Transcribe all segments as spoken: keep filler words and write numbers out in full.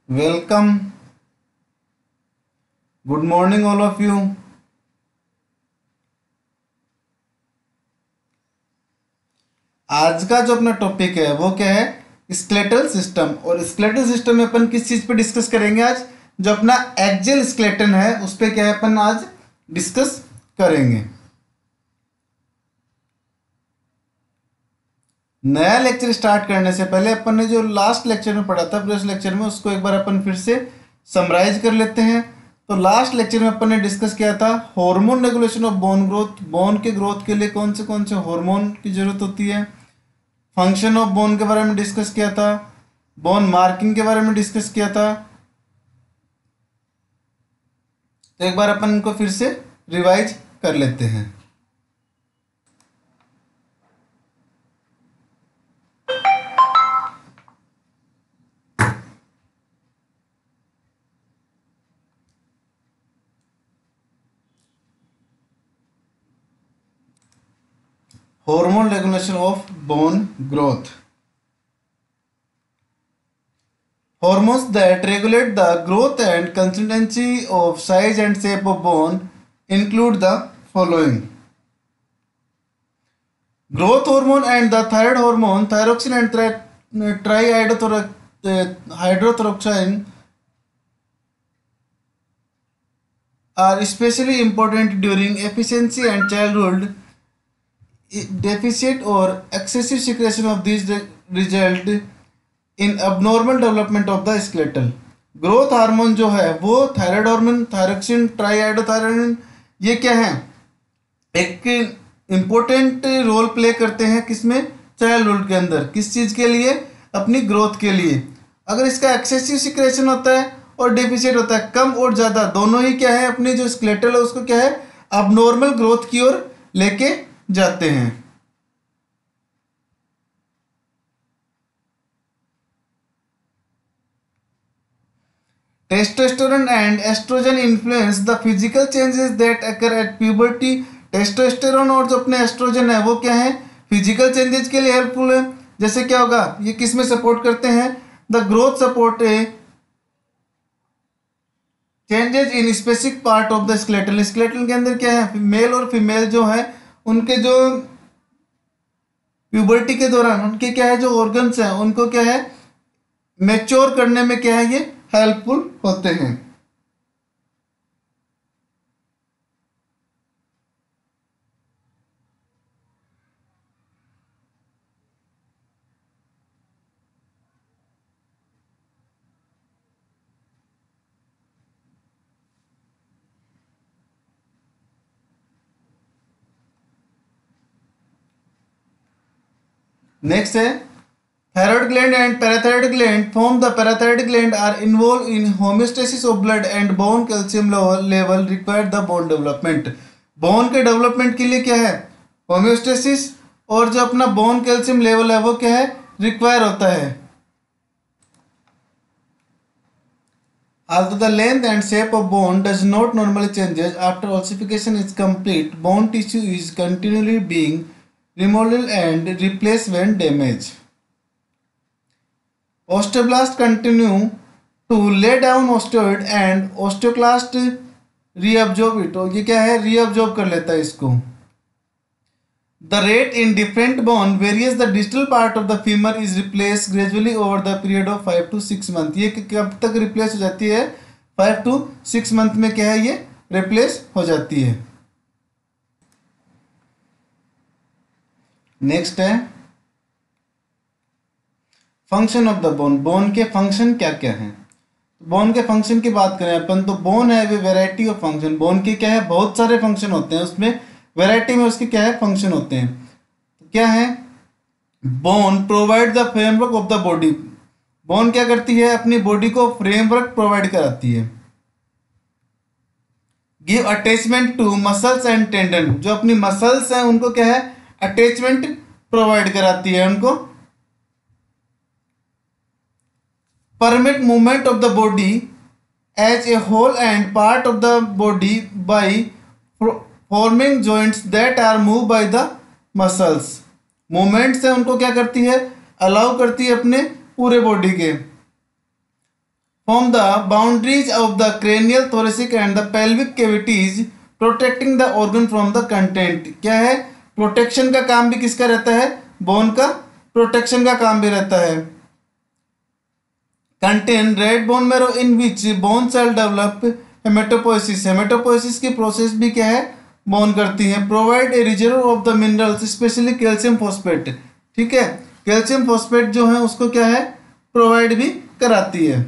Welcome. Good morning all of you. आज का जो अपना टॉपिक है वो क्या है? Skeletal system. और स्केलेटल सिस्टम में अपन किस चीज पे डिस्कस करेंगे आज? जो अपना एक्सियल स्केलेटन है उस पे क्या है अपन आज डिस्कस करेंगे। नया लेक्चर स्टार्ट करने से पहले अपन ने जो लास्ट लेक्चर में पढ़ा था प्रीवियस लेक्चर में, उसको एक बार अपन फिर से समराइज कर लेते हैं। तो लास्ट लेक्चर में अपन ने डिस्कस किया था hormone regulation of bone growth. Bone के ग्रोथ के लिए कौन से कौन से हार्मोन की जरूरत होती है। फंक्शन ऑफ बोन के बारे में डिस्कस किया था। बोन मार्किंग के बारे में डिस्कस किया था। तो एक बार अपन इनको फिर से रिवाइज कर लेते हैं। Hormone regulation of bone growth. Hormones that regulate the growth and consistency of size and shape of bone include the following: growth hormone and the thyroid hormone, thyroxine and trihydrothiorein are especially important during infancy and childhood. Deficit or excessive secretion of these result in abnormal development of the skeletal. Growth hormone जो है वो thyroid hormone, thyroxine, ट्राईहाइड्रोथायरोन, ये क्या है? एक important role play करते हैं किसमें? चाइल्डहुड के अंदर। किस चीज़ के लिए? अपनी ग्रोथ के लिए। अगर इसका एक्सेसिव सिक्रेशन होता है और डेफिसिट होता है, कम और ज़्यादा दोनों ही क्या है, अपनी जो स्केलेटल है उसको क्या है, अबनॉर्मल ग्रोथ की ओर लेके जाते हैं। Testosterone and estrogen influence the physical changes that occur at puberty. Testosterone और जो अपने एस्ट्रोजन है वो क्या है? फिजिकल चेंजेस के लिए हेल्पफुल है। जैसे क्या होगा, ये किस में सपोर्ट करते हैं? The growth support changes in specific part of the skeletal. Skeletal के अंदर क्या है, मेल और फीमेल जो है उनके जो प्यूबर्टी के दौरान उनके क्या है, जो ऑर्गन्स हैं उनको क्या है, मैच्योर करने में क्या है, ये हेल्पफुल होते हैं। नेक्स्ट है thyroid gland and parathyroid gland. Form the parathyroid gland are involved in homeostasis of blood and bone calcium level required the bone development. Bone के डेवलपमेंट के लिए क्या है? होम्योस्टेसिस और जो अपना बोन कैल्शियम लेवल है वो क्या है, रिक्वायर होता है। Although the length and shape of bone does not normally changes after ossification is complete, bone tissue is continually being remodeled and replaced when damaged. Osteoblasts continue to lay down osteoid and osteoclast reabsorb it. और ये क्या है, reabsorb कर लेता है इसको। The rate in different bone varies. The distal part of the femur is replaced gradually over the period of five to six months. ये कब तक रिप्लेस हो जाती है? फाइव टू सिक्स मंथ में क्या है, ये रिप्लेस हो जाती है। नेक्स्ट है function of the bone. Bone के फंक्शन क्या क्या हैं? बोन के फंक्शन की बात करें अपन तो बोन है वे वेराइटी ऑफ फंक्शन। बोन के क्या है, बहुत सारे फंक्शन होते हैं, उसमें वेराइटी में उसके क्या है, फंक्शन होते हैं। तो क्या है, bone provide the framework of the body. Bone क्या करती है, अपनी बॉडी को फ्रेमवर्क प्रोवाइड कराती है। Give attachment to muscles and tendon. जो अपनी मसल्स हैं उनको क्या है, अटैचमेंट प्रोवाइड कराती है उनको। permit movement of the body as a whole and part of the body by forming joints that are moved by the muscles. Movement से उनको क्या करती है, अलाउ करती है अपने पूरे बॉडी के। form the boundaries of the cranial, thoracic and the pelvic cavities, protecting the organ from the content. क्या है, प्रोटेक्शन का काम भी किसका रहता है, बोन का प्रोटेक्शन का काम भी रहता है. Contain red bone marrow in which bone cell develop haematopoiesis. Haematopoiesis की प्रोसेस भी क्या है, बोन करती है. Provide a reserve of the minerals especially calcium phosphate. ठीक है, कैल्शियम फॉस्फेट जो है उसको क्या है, प्रोवाइड भी कराती है.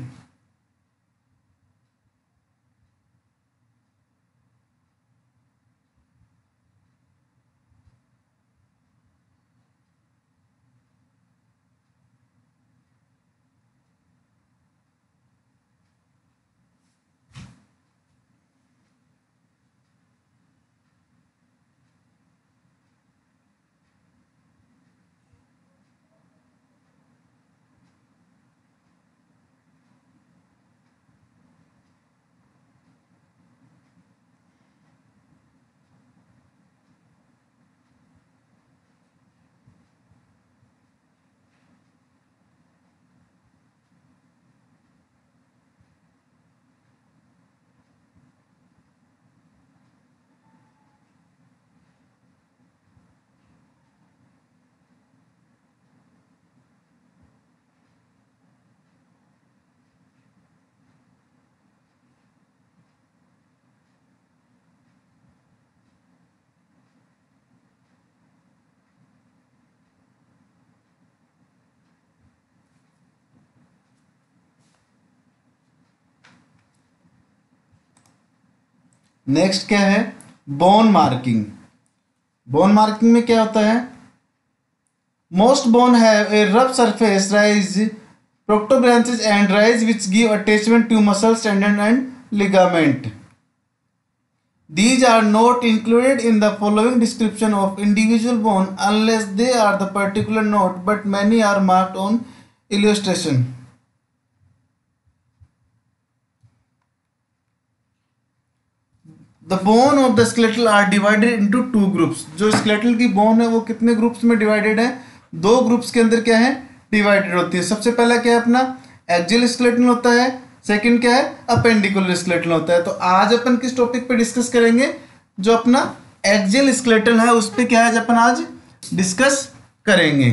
नेक्स्ट क्या है, बोन मार्किंग. बोन मार्किंग में क्या होता है, most bone have a rough surface rise protuberances and rise which give attachment to muscles tendon and ligament. These are not included in the following description of individual bone unless they are the particular note, but many are marked on illustration. The bone of the skeletal are divided into two groups. जो skeletal की bone है वो कितने groups में divided है, दो groups के अंदर क्या है, divided होती है. सबसे पहला क्या है अपना axial skeleton होता है, सेकंड क्या है, अपेंडिकुलर स्केलेटन होता है. तो आज अपन किस टॉपिक पे डिस्कस करेंगे, जो अपना एक्सियल स्केलेटन है उस पे क्या है अपन आज डिस्कस करेंगे.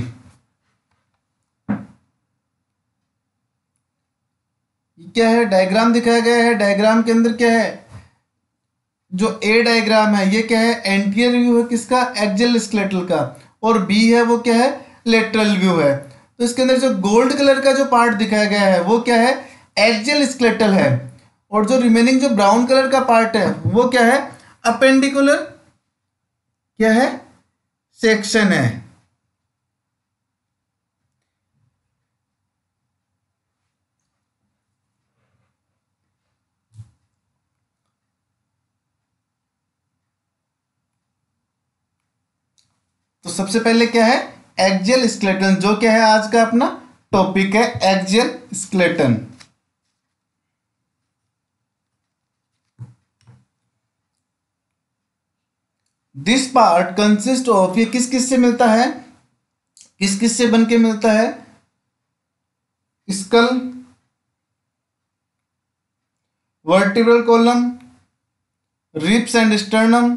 क्या है, डायग्राम दिखाया गया है. डायग्राम के अंदर क्या है, जो ए डायग्राम है ये क्या है, एंटीरियर व्यू है किसका, एक्सियल स्केलेटल का, और बी है वो क्या है, लेटरल व्यू है. तो इसके अंदर जो गोल्ड कलर का जो पार्ट दिखाया गया है वो क्या है, एक्सियल स्केलेटल है, और जो रिमेनिंग जो ब्राउन कलर का पार्ट है वो क्या है, अपेंडिकुलर क्या है, सेक्शन है. तो सबसे पहले क्या है, एक्सियल स्केलेटन, जो क्या है आज का अपना टॉपिक है, axial skeleton. This part consist of, ये किस किस से मिलता है, किस किस से बन के मिलता है, skull, vertebral column, ribs and sternum,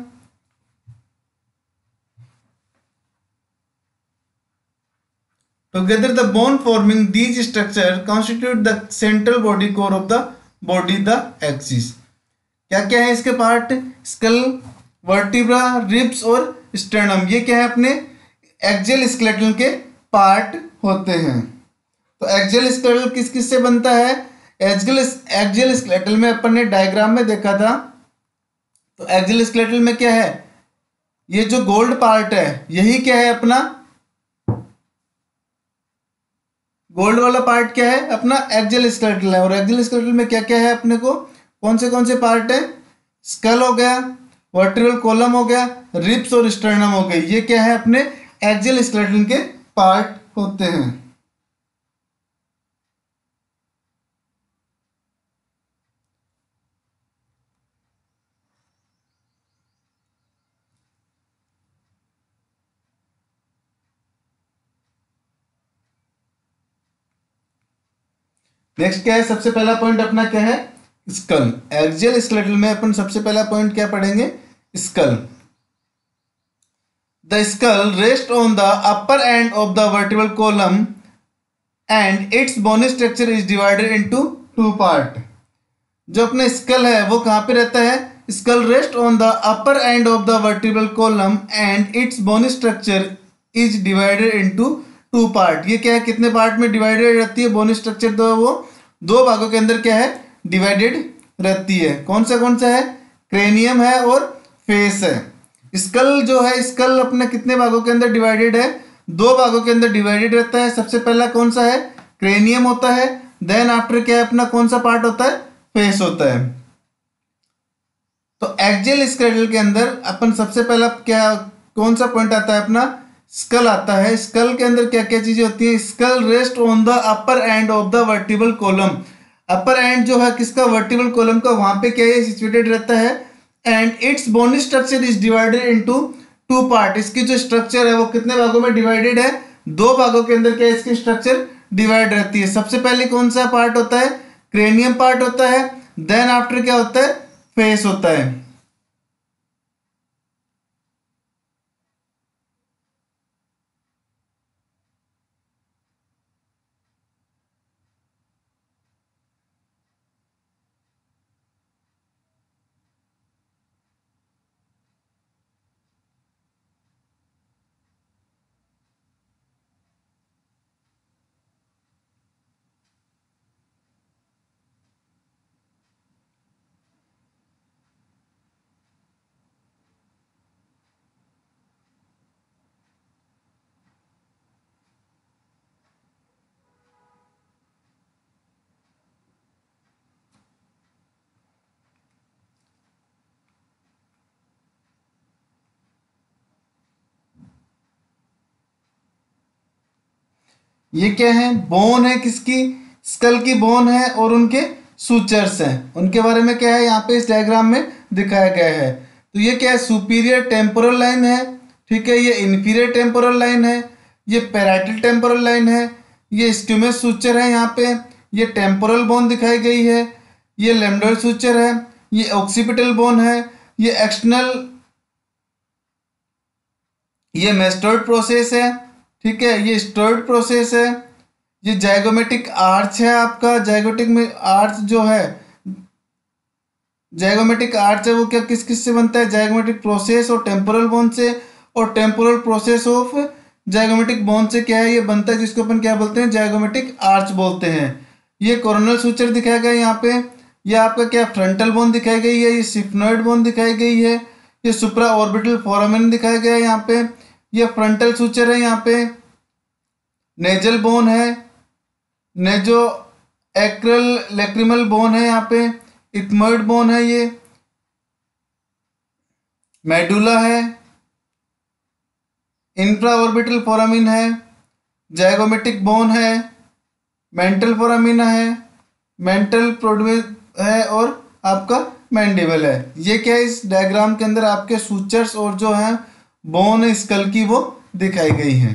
together the bone forming these structure constitute the central body core of the body, the axis. क्या क्या है इसके पार्ट, स्कल, वर्टिब्रा, रिब्स और स्टर्नम, ये क्या है अपने एक्सियल स्केलेटन के पार्ट होते हैं. तो एक्सियल स्केलेटल किस किस से बनता है, एक्सियल एक्सियल स्केलेटल में अपन ने डायग्राम में देखा था. तो एक्सियल स्केलेटल में क्या है, ये जो गोल्ड पार्ट है यही क्या है अपना गोल्ड वाला पार्ट क्या है अपना एक्सियल स्केलेटल है. और एक्सियल स्केलेटल में क्या क्या है अपने को, कौन से कौन से पार्ट है, स्कल हो गया, वर्टिब्रल कॉलम हो गया, रिब्स और स्टर्नम हो गई, ये क्या है अपने एक्सियल स्केलेटन के पार्ट होते हैं. नेक्स्ट क्या है, सबसे पहला पॉइंट अपना क्या है, स्कल। एक्सियल स्केलेटल में अपन सबसे पहला पॉइंट क्या पढ़ेंगे, skull. The skull rest on the upper end of the vertebral column and its bony structure is divided into two part. जो अपने स्कल है वो कहाँ पे रहता है, skull rest on the upper end of the vertebral column and its bony structure is divided into two part. ये क्या है, कितने पार्ट में डिवाइडेड रहती है, बोनी स्ट्रक्चर तो वो दो भागों के अंदर क्या है, डिवाइडेड रहती है। कौन सा कौन सा है, क्रेनियम है और फेस है। स्कल जो है, स्कल अपने कितने भागों के अंदर डिवाइडेड है, दो भागों के अंदर डिवाइडेड रहता है। सबसे पहला कौन सा है, क्रेनियम होता है। देन आफ्टर क्या है अपना, कौन सा पार्ट होता है, फेस होता है। तो एक्सियल स्केलेटल के अंदर अपन सबसे पहला क्या, कौन सा पॉइंट आता है अपना, स्कल आता है। स्कल के अंदर क्या क्या चीजें होती हैं, skull rest on the upper end of the vertebral column. Upper end जो है किसका, वर्टिबल कॉलम का, वहां पे क्या है, सिचुएटेड रहता है। And its bony structure is divided into two part. इसकी जो स्ट्रक्चर है वो कितने भागों में डिवाइडेड है, दो भागों के अंदर क्या है, इसकी स्ट्रक्चर डिवाइड रहती है। सबसे पहले कौन सा पार्ट होता है, क्रेनियम पार्ट होता है। देन आफ्टर क्या होता है, फेस होता है। ये क्या है, बोन है किसकी, स्कल की बोन है और उनके सूचर्स हैं। उनके बारे में क्या है, यहाँ पे इस डायग्राम में दिखाया गया है। तो ये क्या है, सुपीरियर टेम्पोरल लाइन है, ठीक है। ये इन्फीरियर टेम्पोरल लाइन है, ये पैराइटल टेम्पोरल लाइन है, ये स्क्यूमस सूचर है यहाँ पे, ये टेम्पोरल बोन दिखाई गई है, ये लेमडोइड सूचर है, ये ऑक्सीपिटल बोन है, ये एक्सटर्नल, ये मेस्टोइड प्रोसेस है, ठीक है, ये स्टोइड प्रोसेस है। ये जाइगोमेटिक आर्च है आपका, जाइगोटिक में आर्च जो है, जाइगोमेटिक आर्च है वो क्या किस किस से बनता है, जाइगोमेटिक प्रोसेस और टेम्पोरल बोन से, और temporal process of zygomatic bone से क्या है, ये बनता है जिसको अपन क्या बोलते हैं, जाइगोमेटिक आर्च बोलते हैं। ये कोरोनल सूचर दिखाया गया है यहाँ पे। ये आपका क्या, फ्रंटल बोन दिखाई गई है, ये सिफ्नोइड बोन दिखाई गई है, ये सुप्रा ऑर्बिटल फोरामेन दिखाया गया है यहाँ पे। ये फ्रंटल सूचर है यहाँ पे, नेजल बोन है, नेजो एक्रल लेक्रिमल बोन है यहाँ पे, इथमोइड बोन है, ये मेडुला है, इंफ्रा ऑर्बिटल फोरामिन है, जाइगोमेटिक बोन है, मेंटल फोरामिना है, मेंटल प्रोडमिस है, और आपका मैंडिबल है। ये क्या है, इस डायग्राम के अंदर आपके सूचर्स और जो है बोन स्कल की वो दिखाई गई हैं।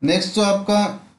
नेक्स्ट जो आपका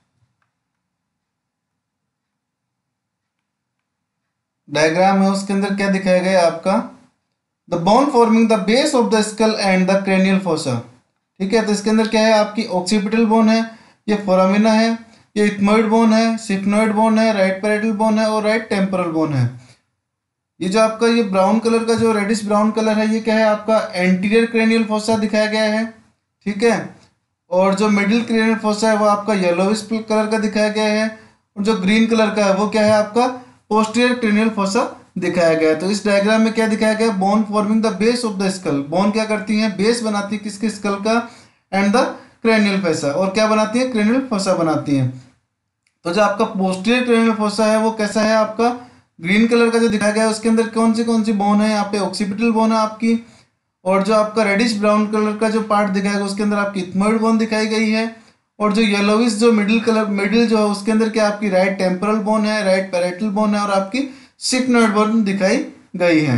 डायग्राम है उसके अंदर क्या दिखाया गया है आपका, the bone forming the base of the skull and the cranial fossa. ठीक है, तो इसके अंदर क्या है आपकी ऑक्सीपिटल बोन है, ये फोरामिना है, ये इथमोइड बोन है, सिफनोइड बोन है, राइट पैरेटल बोन है और राइट टेम्पोरल बोन है। ये जो आपका ये ब्राउन कलर का जो रेडिश ब्राउन कलर है ये क्या है आपका एंटीरियर क्रेनियल फोसा दिखाया गया है। ठीक है, और जो मिडिल क्रेनियल फोसा है वो आपका येलोविश कलर का दिखाया गया है, और जो ग्रीन कलर का है वो क्या है आपका पोस्टीरियर क्रेनियल फोसा दिखाया गया है। तो इस डायग्राम में क्या दिखाया गया, bone forming the base of the skull, bone क्या करती है बेस बनाती है किसके स्कल का, एंड द क्रेनियल फोसा, और क्या बनाती है क्रेनियल फोसा बनाती है। तो जो आपका पोस्टीरियर क्रेनियल फोसा है वो कैसा है आपका ग्रीन कलर का जो दिखाया गया है, उसके अंदर कौन सी कौन सी बोन है, यहाँ पे ऑक्सीपिटल बोन है आपकी, और जो आपका रेडिश ब्राउन कलर का जो पार्ट दिखाया गया उसके अंदर आपकी इथमोइड बोन दिखाई गई है, और जो येलोविश जो मिडिल कलर मिडिल जो है उसके अंदर क्या आपकी राइट टेम्पोरल बोन है, राइट पैरेटल बोन है, और आपकी सिफनोइड बोन दिखाई गई है।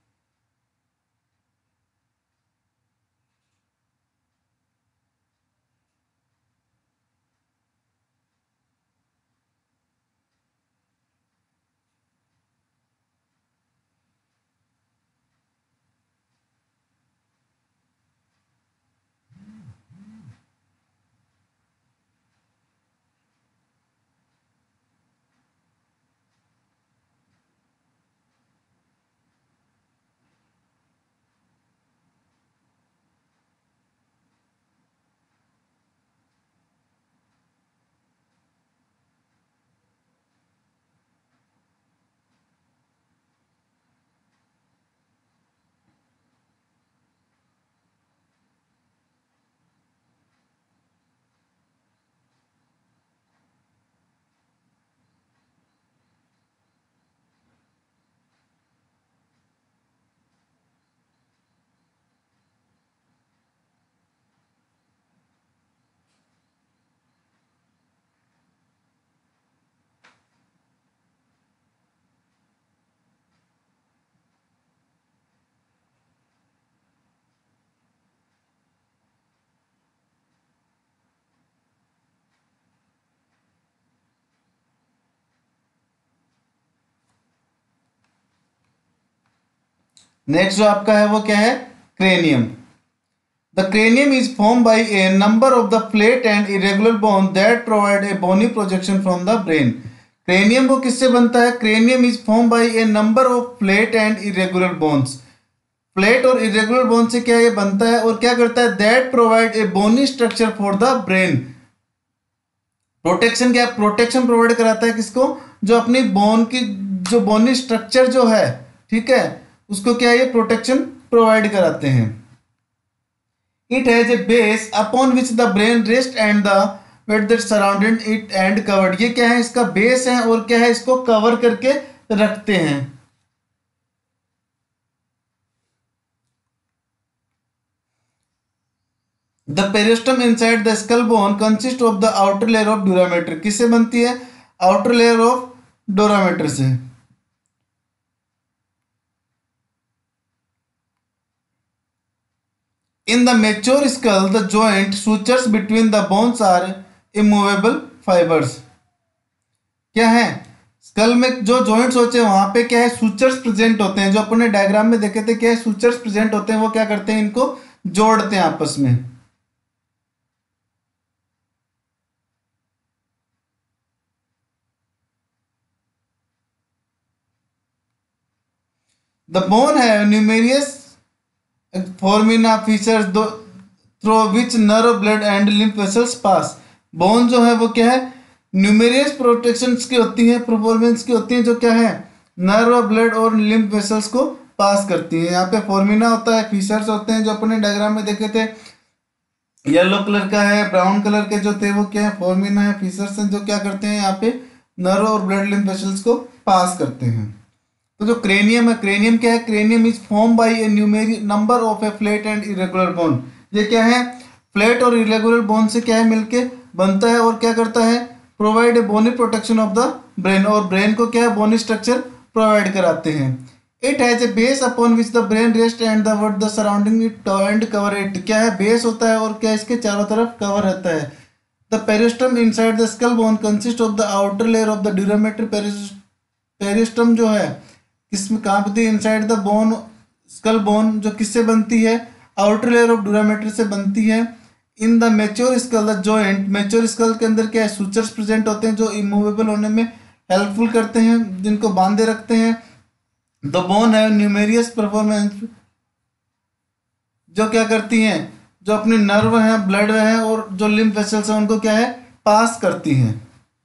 नेक्स्ट जो आपका है वो क्या है cranium. The cranium is form by a number of the flat and irregular bone that provide a bony projection from the brain. Cranium वो किससे बनता है, cranium is form by a number of flat and irregular bones. Flat और irregular bone से क्या ये बनता है और क्या करता है, that provide a bony structure for the brain. Protection क्या प्रोटेक्शन प्रोवाइड कराता है किसको, जो अपनी बोन की जो बोनी स्ट्रक्चर जो है, ठीक है, उसको क्या ये प्रोटेक्शन प्रोवाइड कराते हैं। It has a base upon which the brain rest and the weight that surrounded it and covered. ये क्या है इसका बेस है और क्या है इसको कवर करके रखते हैं। The periosteum inside the skull bone consist of the outer layer of dura mater. किससे बनती है, आउटर लेयर ऑफ डोरामेटर से। In the mature skull, the joint sutures between the bones are immovable fibers। क्या है, स्कल में जो जॉइंट्स होते हैं वहां पे क्या है सूचर्स प्रेजेंट होते हैं, जो अपने डायग्राम में देखे थे क्या है सूचर्स प्रेजेंट होते हैं, वो क्या करते हैं इनको जोड़ते हैं आपस में। The bone have numerous foramina features दो through which nerve blood and lymph vessels pass. Bone जो है वो क्या है न्यूमेरियस प्रोटेक्शंस की होती है, परफॉर्मेंस की होती है, जो क्या है नर्व ब्लड और लिम्फ वेसल्स को पास करती है। यहाँ पे फोर्मिना होता है, फीचर्स होते हैं जो अपने डायग्राम में देखे थे, येलो कलर का है, ब्राउन कलर के जो थे वो क्या है फोर्मिना है, फीचर्स हैं जो क्या करते हैं यहाँ पे नर्व और ब्लड लिम्फ वेसल्स को पास करते हैं। तो जो क्रेनियम है, क्रेनियम क्या है, cranium is form by a numeric number of a flat and irregular bone. ये क्या है फ्लैट और इरेगुलर बोन से क्या है मिलके बनता है और क्या करता है provide a bony protection of the brain, और ब्रेन को क्या है बोनी स्ट्रक्चर प्रोवाइड कराते हैं। It has a base upon which the brain rest and the word the surrounding it and cover it. क्या है बेस होता है और क्या इसके चारों तरफ कवर रहता है। The periosteum inside the skull bone consist of the outer layer of the dura mater. Periosteum जो है किसमें कहाँ पे थी? Inside the bone skull bone, जो किससे बनती है? आउटर लेयर ऑफ ड्यूरामेट्री से बनती है। In the mature skull the joint, mature skull के अंदर क्या है? सूचर्स प्रेजेंट होते हैं जो इमूवेबल होने में हेल्पफुल करते हैं, जिनको बांधे रखते हैं। The bone have numerous performance, जो क्या करती हैं? जो अपने नर्व हैं, ब्लड हैं और जो लिम्फ वेसल्स हैं उनको क्या है? पास करती हैं।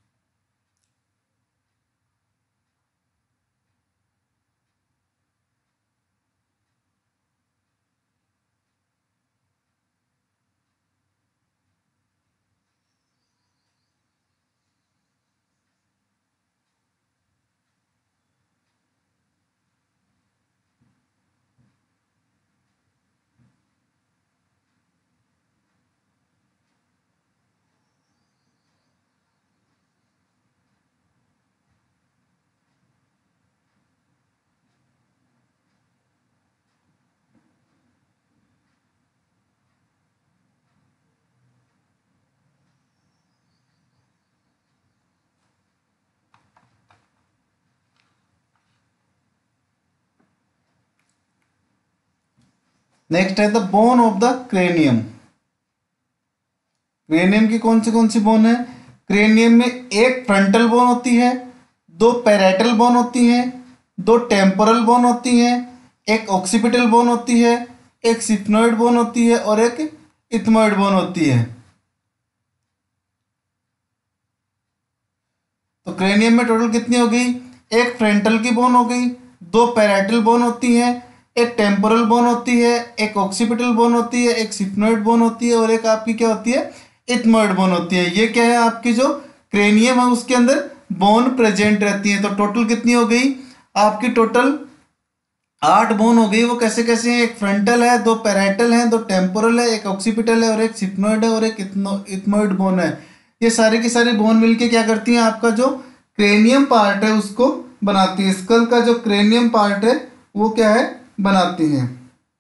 नेक्स्ट है the bone of the cranium. Cranium की कौन सी कौन सी बोन है? क्रेनियम में एक फ्रंटल बोन होती है, दो पैराइटल बोन होती हैं, दो टेम्पोरल बोन होती हैं, एक ऑक्सीपिटल बोन होती है, एक सिफ्नोइड बोन होती है और एक इथमोइड बोन होती है। तो क्रेनियम में टोटल कितनी हो गई? एक फ्रंटल की बोन हो गई, दो पैराइटल बोन होती हैं, एक टेम्पोरल बोन होती है, एक ऑक्सीपिटल बोन होती है, एक सिफ्नोइड बोन होती है और एक आपकी क्या होती है? इथमोइड बोन होती है। ये क्या है? आपकी जो क्रेनियम है उसके अंदर बोन प्रेजेंट रहती है। तो टोटल कितनी हो गई? आपकी टोटल आठ बोन हो गई। वो कैसे कैसे हैं? एक फ्रंटल है, दो पैराइटल है, दो टेम्पोरल है, एक ऑक्सीपिटल है और एक सिफ्नोइड है और एक इथमोइड बोन है। ये सारी की सारी बोन मिलके क्या करती हैं? आपका जो क्रेनियम पार्ट है उसको बनाती है। स्कल का जो क्रेनियम पार्ट है वो क्या है? बनाती हैं।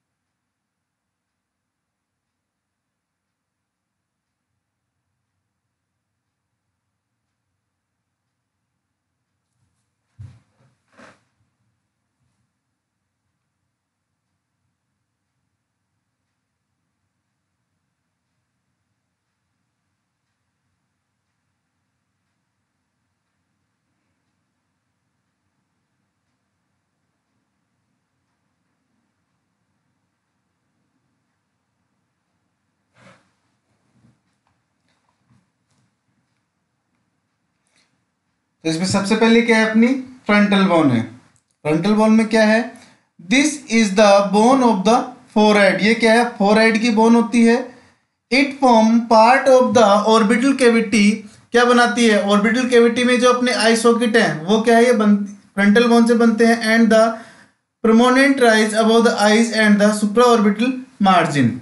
तो इसमें सबसे पहले क्या है? अपनी फ्रंटल बोन है। फ्रंटल बोन में क्या है? This is the bone of the forehead. ये क्या है? फोरहेड की बोन होती है। It form part of the orbital cavity. क्या बनाती है? ऑर्बिटल कैविटी में जो अपने आई सॉकेट है वो क्या है? ये बन फ्रंटल बोन से बनते हैं। And the prominent rise above the eyes and the supra orbital margin.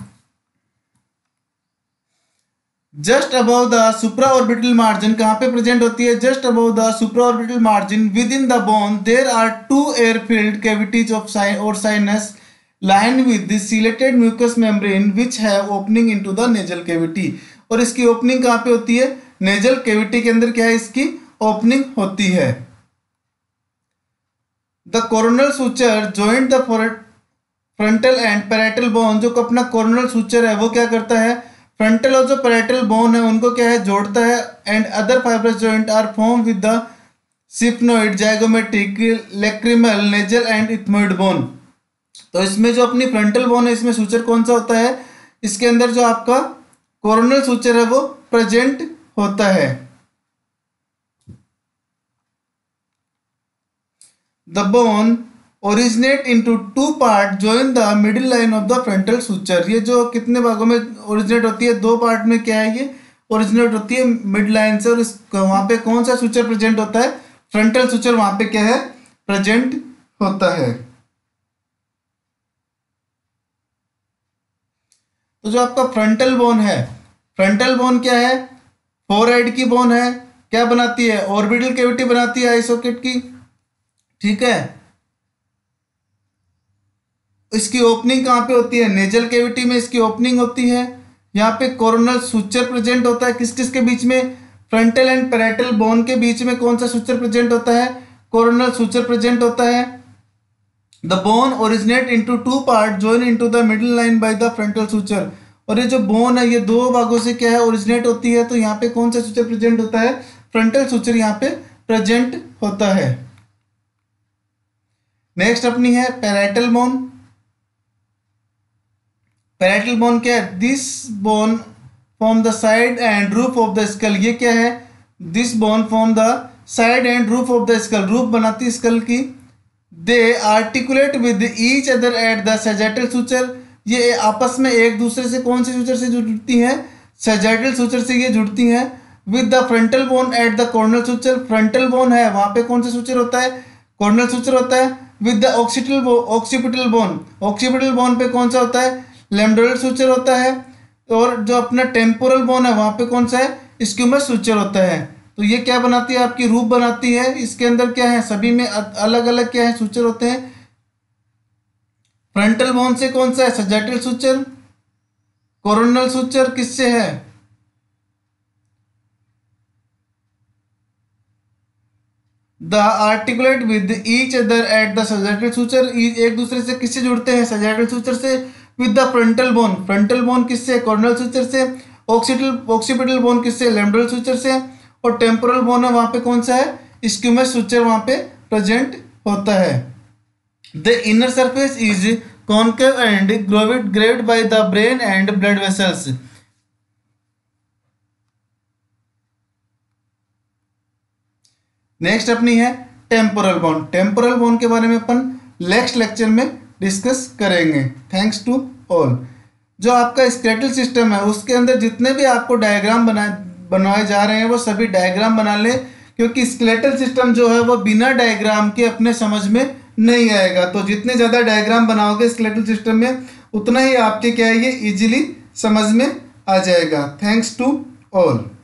Just above the supra orbital margin कहाँ पे प्रेजेंट होती है? Just above the supra orbital margin within the bone there are two air filled cavities of sign और sinus line with the ciliated mucous membrane which have opening into the nasal cavity. और इसकी opening कहाँ पे होती है? Nasal cavity के अंदर क्या है? इसकी ओपनिंग होती है। The coronal suture joint the frontal and parietal bone. जो अपना कोरोनल सूचर है वो क्या करता है? फ्रंटल और जो पैराइटल बोन है उनको क्या है? जोड़ता है। And other fibrous joint are form with the sphenoid zygomatic lacrimal nasal and ethmoid bone. तो इसमें जो अपनी फ्रंटल बोन है इसमें सूचर कौन सा होता है? इसके अंदर जो आपका कोरोनल सूचर है वो प्रेजेंट होता है। The bone originate into two part join the middle line of the frontal suture. ये जो कितने भागों में ओरिजिनेट होती है? दो पार्ट में क्या है? ये ओरिजिनेट होती है मिड लाइन से। और इस वहां पे कौन सा सूचर प्रेजेंट होता है? फ्रंटल सूचर वहां पे क्या है? प्रेजेंट होता है। तो जो आपका फ्रंटल बोन है, फ्रंटल बोन क्या है? फोरहेड की बोन है। क्या बनाती है? ऑर्बिटल कैविटी बनाती है आई सॉकेट की। ठीक है। इसकी ओपनिंग कहाँ पे होती है? नेजल कैविटी में इसकी ओपनिंग होती है। यहाँ पे कोरोनल सुचर प्रेजेंट होता है। किस किस के बीच में? फ्रंटल एंड पैराइटल बोन के बीच में कौन सा सुचर प्रेजेंट होता है? कोरोनल सुचर प्रेजेंट होता है। The bone originate into two part join into the middle line by the frontal suture. और ये जो बोन है ये दो भागों से क्या है? ओरिजिनेट होती है। तो यहाँ पे कौन सा सुचर प्रेजेंट होता है? फ्रंटल सुचर यहाँ पे प्रेजेंट होता है। नेक्स्ट अपनी है पैराइटल बोन। पैराइटल बोन क्या है? This bone form the side and roof of the skull. ये क्या है? This bone form the side and roof of the skull. Roof बनाती स्कल की। They articulate with each other at the sagittal suture. ये आपस में एक दूसरे से कौन से सुचर से जुड़ती हैं? सैजिटल सुचर से ये जुड़ती हैं। With the frontal bone at the coronal suture. Frontal bone है वहां पे कौन सा सुचर होता है? कॉर्नल सुचर होता है। With the occipital occipital bone. Occipital bone पे कौन सा होता है? लैम्डोरल सुचर होता है। और जो अपना टेम्पोरल बोन है वहां पे कौन सा है? स्क्यूमस सुचर होता है। तो ये क्या बनाती है? आपकी रूप बनाती है। इसके अंदर क्या है? सभी में अलग अलग क्या है? सुचर होते हैं। फ्रंटल बोन से कौन सा है? Sagittal suture. कोरोनल सुचर किससे है? The articulate with each other at the sagittal suture. एक दूसरे से किससे जुड़ते हैं? सैजिटल सुचर से। With the frontal bone. Frontal bone किससे? कॉर्नल सुचर से। ऑक्सीपिटल ऑक्सीपिटल बोन किससे? लैम्डोरल सुचर से। और टेम्पोरल बोन है वहां पे कौन सा है? स्क्यूमस सुचर वहां पे प्रेजेंट होता है। The inner surface is concave and grooved grooved by the brain and blood vessels. Next अपनी है टेम्पोरल बोन। टेम्पोरल बोन के बारे में अपन नेक्स्ट लेक्चर में डिस्कस करेंगे। Thanks to all. जो आपका स्केलेटल सिस्टम है उसके अंदर जितने भी आपको डायग्राम बना बनवाए जा रहे हैं वो सभी डायग्राम बना लें, क्योंकि स्केलेटल सिस्टम जो है वो बिना डायग्राम के अपने समझ में नहीं आएगा। तो जितने ज़्यादा डायग्राम बनाओगे स्केलेटल सिस्टम में उतना ही आपके क्या है ये इजीली समझ में आ जाएगा। Thanks to all.